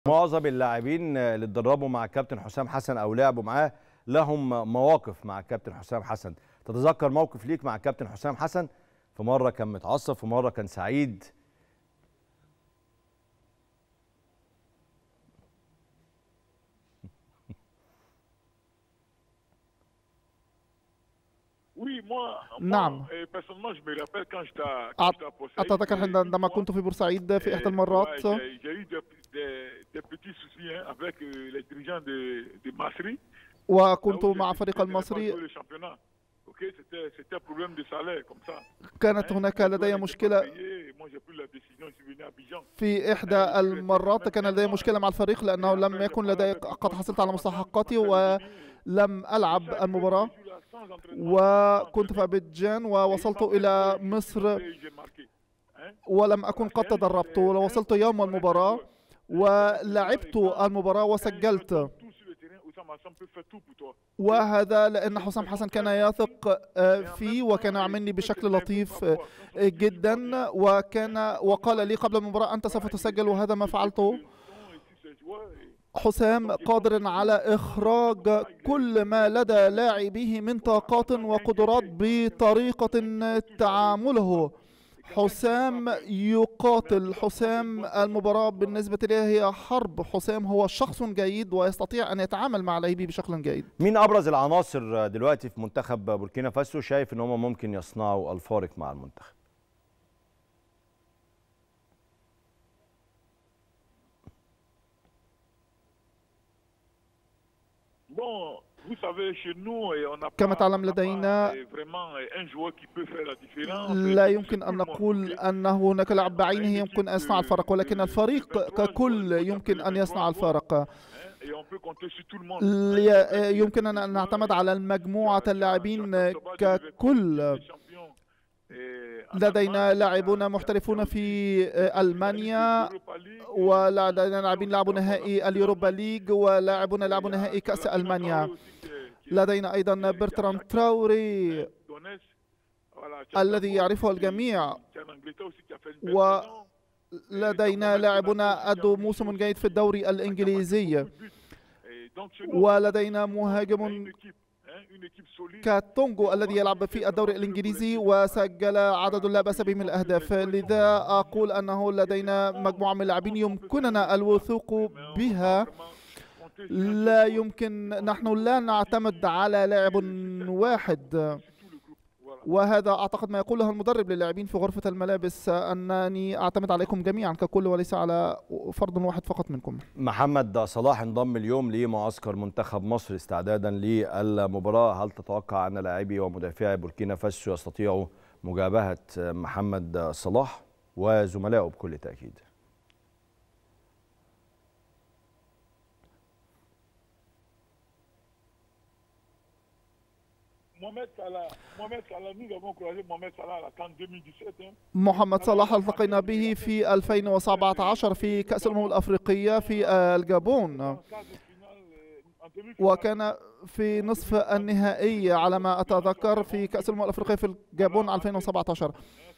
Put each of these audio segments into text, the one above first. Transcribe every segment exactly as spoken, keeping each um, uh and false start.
معظم اللاعبين اللي اتدربوا مع الكابتن حسام حسن او لعبوا معاه لهم مواقف مع الكابتن حسام حسن. تتذكر موقف ليك مع الكابتن حسام حسن؟ في مره كان متعصب، في مره كان سعيد. نعم، أتذكر عندما كنت في بورسعيد في إحدى المرات وكنت مع فريق المصري. كانت هناك لدي مشكلة في إحدى المرات، كان لدي مشكلة مع الفريق لأنه لم يكن لدي، قد حصلت على مستحقاتي ولم ألعب المباراة، وكنت في أبيجان ووصلت إلى مصر ولم أكن قد تدربت. ووصلت يوم المباراة ولعبت المباراة وسجلت، وهذا لأن حسام حسن كان يثق فيه وكان يعاملني بشكل لطيف جدا، وكان وقال لي قبل المباراة أنت سوف تسجل، وهذا ما فعلته. حسام قادر على إخراج كل ما لدى لاعبيه من طاقات وقدرات بطريقة تعامله. حسام يقاتل، حسام المباراة بالنسبة لي هي حرب. حسام هو شخص جيد ويستطيع أن يتعامل مع لاعبيه بشكل جيد. مين أبرز العناصر دلوقتي في منتخب بوركينا فاسو شايف أن هم ممكن يصنعوا الفارق مع المنتخب؟ كما تعلم لدينا لا يمكن أن نقول أن هناك لاعب بعينه يمكن أن يصنع الفرق، ولكن الفريق ككل يمكن أن يصنع الفرق. يمكن أن نعتمد على المجموعة اللاعبين ككل. لدينا لاعبون محترفون في ألمانيا، ولدينا لاعبين لعبوا نهائي اليوروبا ليج، ولاعبون لعبوا نهائي كأس ألمانيا. لدينا أيضا برترام تراوري الذي يعرفه الجميع، ولدينا لاعبون أدوا موسم جيد في الدوري الإنجليزي، ولدينا مهاجم كاتونغو الذي يلعب في الدوري الإنجليزي وسجل عدد لا بأس به من الأهداف. لذا أقول أنه لدينا مجموعة من اللاعبين يمكننا الوثوق بها. لا يمكن، نحن لا نعتمد على لاعب واحد، وهذا أعتقد ما يقوله المدرب للاعبين في غرفة الملابس، أنني أعتمد عليكم جميعا ككل وليس على فرد واحد فقط منكم. محمد صلاح انضم اليوم لمعسكر منتخب مصر استعدادا للمباراة. هل تتوقع أن لاعبي ومدافعي بوركينا فاسو يستطيعوا مجابهة محمد صلاح وزملائه بكل تأكيد؟ محمد صلاح التقينا به في ألفين وسبعة عشر في كأس الأمم الأفريقية في الجابون، وكان في نصف النهائي على ما أتذكر في كأس الأمم الأفريقية في الجابون ألفين وسبعة عشر،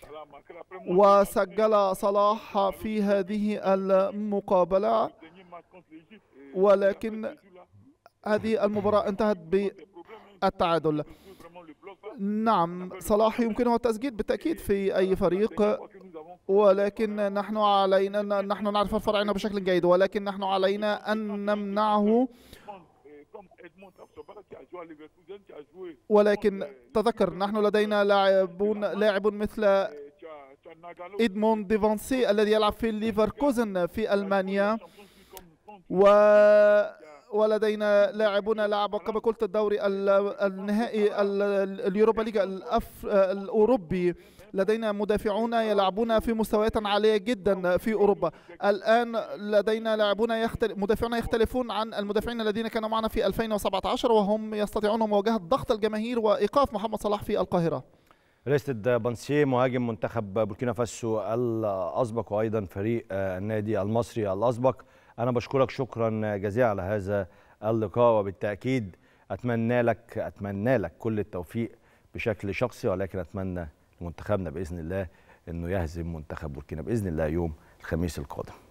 وسجل صلاح في هذه المقابلة، ولكن هذه المباراة انتهت بالتعادل. نعم، صلاح يمكنه التسجيل بالتأكيد في أي فريق، ولكن نحن علينا، نحن نعرف الفراعنة بشكل جيد، ولكن نحن علينا أن نمنعه. ولكن تذكر نحن لدينا لاعبون لاعب مثل إدموند ديفانسي الذي يلعب في ليفركوزن في ألمانيا، و ولدينا لاعبون لعبوا كما قلت الدوري النهائي اليوروبا ليج الأوروبي. لدينا مدافعون يلعبون في مستويات عالية جدا في أوروبا. الآن لدينا لاعبون يختلف مدافعون يختلفون عن المدافعين الذين كانوا معنا في ألفين وسبعة عشر، وهم يستطيعون مواجهة ضغط الجماهير وإيقاف محمد صلاح في القاهرة. ريستد بانسيه مهاجم منتخب بوركينا فاسو الأسبق وأيضا فريق النادي المصري الأسبق، أنا بشكرك شكرا جزيلا على هذا اللقاء، وبالتأكيد أتمنى لك أتمنى لك كل التوفيق بشكل شخصي، ولكن أتمنى لمنتخبنا بإذن الله أنه يهزم منتخب بوركينا بإذن الله يوم الخميس القادم.